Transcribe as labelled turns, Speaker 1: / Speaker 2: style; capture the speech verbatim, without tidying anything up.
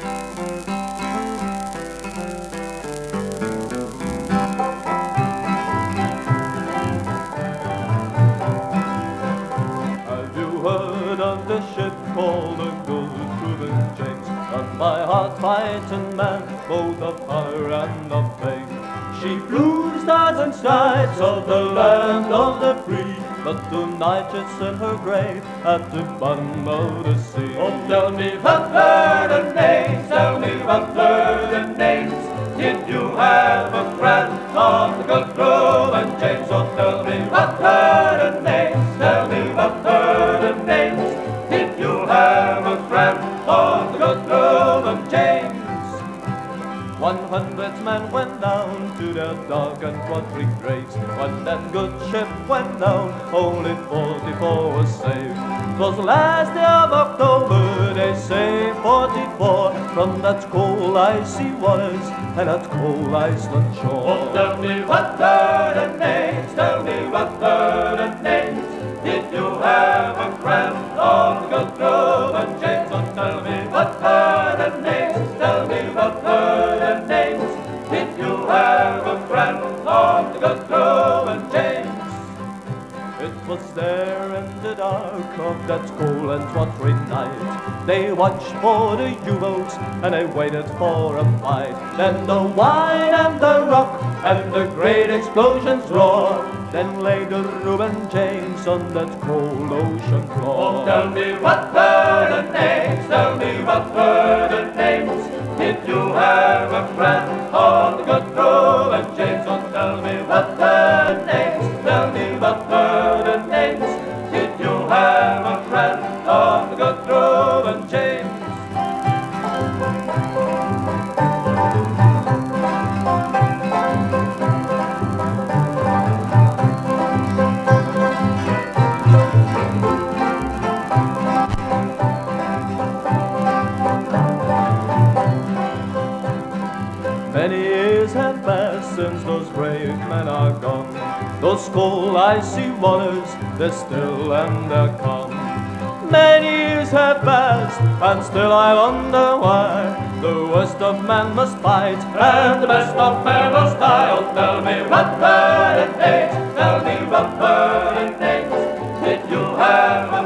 Speaker 1: Have you heard of the ship called the Good Reuben James? Run by hard-fighting men, both of her and of fame. She flew stars and stripes of the land of the free, but tonight it's in her grave at the bottom of the sea.
Speaker 2: Oh, tell me what were the names, tell me what were the names. Did you have a friend on the Good Reuben James? Oh, tell me what were the names, tell me what were the names. Did you have a friend on the Good Reuben James?
Speaker 1: One hundred men went down to their dark and watery graves. When that good ship went down, only forty-four were saved. 'Twas the last day of October, they say forty-four, from that cold icy waters and that cold Iceland shore.
Speaker 2: Oh, tell me what were the names, tell me what were the names. Did you have a friend on the Good Reuben James? Oh, tell me what were the names, tell me what were the names. Did you have a friend on the Good Reuben James?
Speaker 1: It was there in the dark of that cold and watery night. They watched for the U-boats and they waited for a fight. Then the wine and the rock and the great explosions roar. Then lay the Reuben James on that cold ocean floor.
Speaker 2: Oh, tell me what were the names, tell me what were the names. Did you have a friend on the Good Reuben James? Oh, tell me what were the names, tell me what were the names. Did you have a friend on the Good Reuben James?
Speaker 1: Many years have passed since those brave men are gone. Those cold icy waters, they're still and they're calm. Many years have passed, and still I wonder why the worst of men must fight,
Speaker 2: And the best of men must die. Oh, tell me what were the names, tell me what were the names. Did you have a